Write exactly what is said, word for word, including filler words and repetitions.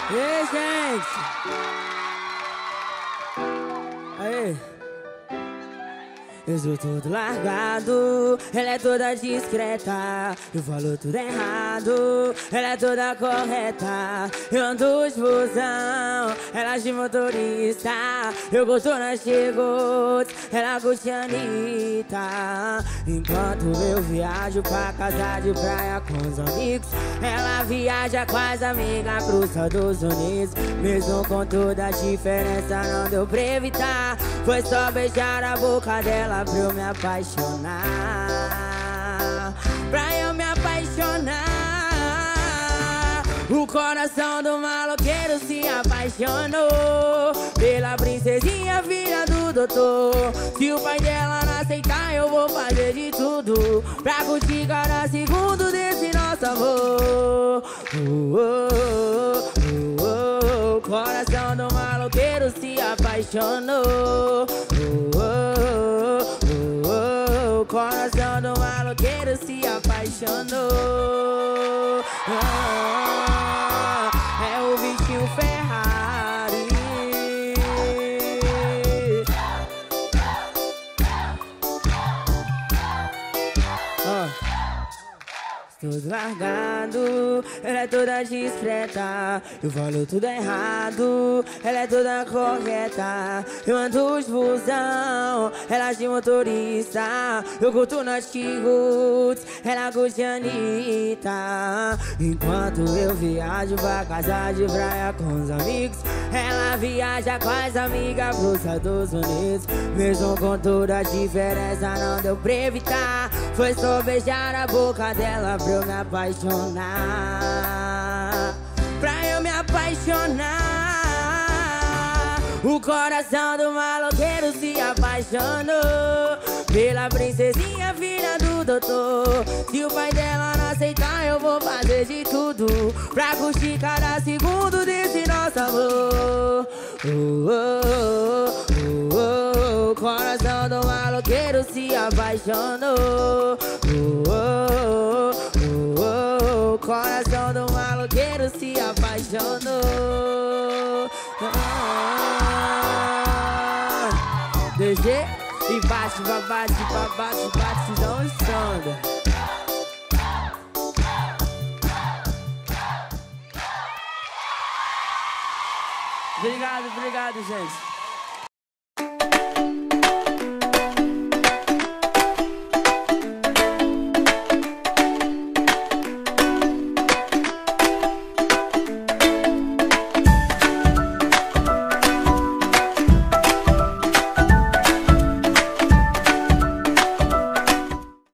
Ei, gente! Aí! Eu sou todo largado, ela é toda discreta. Eu falo tudo errado, ela é toda correta. Eu ando de busão, ela de motorista. Eu gosto nas Chigotes, ela curte a Anitta. Enquanto eu viajo pra casa de praia com os amigos, ela viaja com as amigas pros Estados Unidos. Mesmo com toda a diferença não deu pra evitar. Foi só beijar a boca dela pra eu me apaixonar, pra eu me apaixonar. O coração do maloqueiro se apaixonou pela princesinha, filha do doutor. Se o pai dela não aceitar, eu vou fazer de tudo pra curtir cada segundo desse nosso amor. Oh, oh, oh, oh. O coração do maloqueiro se apaixonou. Oh, oh, oh, oh. O coração do maloqueiro se apaixonou. Ah, é o bichinho Ferrari. Ah. Tudo largado, ela é toda discreta. Eu falo tudo errado, ela é toda correta. Eu ando de busão, ela de motorista. Eu curto nas Chigotes, ela curte a Anitta. Enquanto eu viajo pra casa de praia com os amigos, ela viaja com as amigas pros Estados Unidos. Mesmo com toda a diferença não deu pra evitar. Foi só beijar a boca dela pra eu me apaixonar, pra eu me apaixonar. O coração do maloqueiro se apaixonou pela princesinha, filha do doutor. Se o pai dela não aceitar, eu vou fazer de tudo pra curtir cada segundo desse nosso amor. Oh, oh, oh, oh, oh. O coração do maloqueiro se apaixonou. Oh, oh, oh, oh. O coração do maloqueiro se apaixonou. Ah, D G e bate, bate, bate, bate, bate, dá um sonda. Obrigado, obrigado, gente.